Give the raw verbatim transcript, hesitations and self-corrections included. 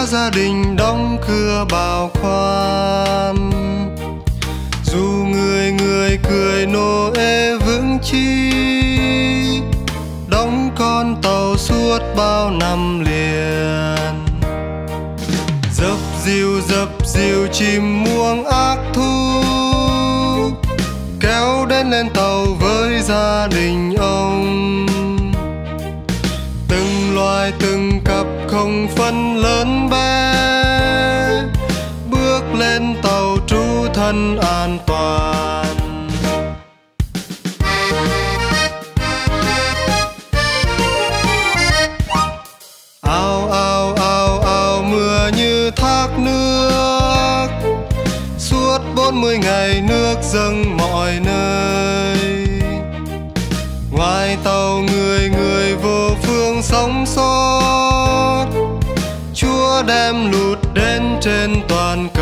cả gia đình đóng cửa bảo khoan. Dù người người cười Noe vững chi, đóng con tàu suốt bao năm liền. Dập dìu dập dìu chim muông ác thu, kéo đến lên tàu với gia đình ông. Từng loài từng cặp không phân lớn bé, bước lên tàu trú thân an toàn. Ao ao ao ao mưa như thác nước, suốt bốn mươi ngày nước dâng mọi nơi. Ngoài tàu người người vô phương sống sót, Chúa đem lụt đến trên toàn